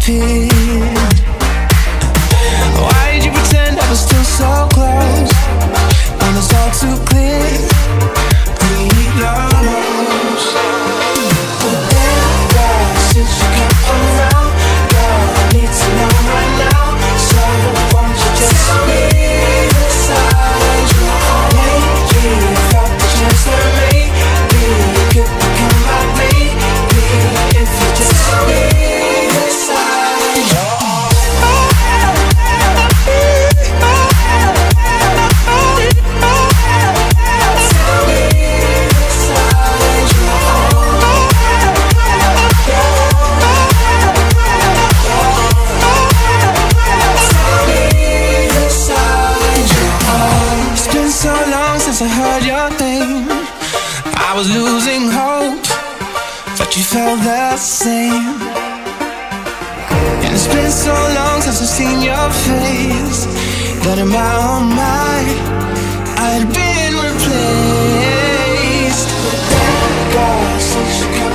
disappeared. Why did you pretend I was still so close when it's all too clear? We need love. Girl, since you come around, girl, I need to know right now. So won't you just tell me the signs you are? Lately, if I the chance that maybe you could become like me. If you just tell me the signs you are. I heard your name, I was losing hope, but you felt the same. And it's been so long since I've seen your face that in my own mind I'd been replaced. But that girl, since you come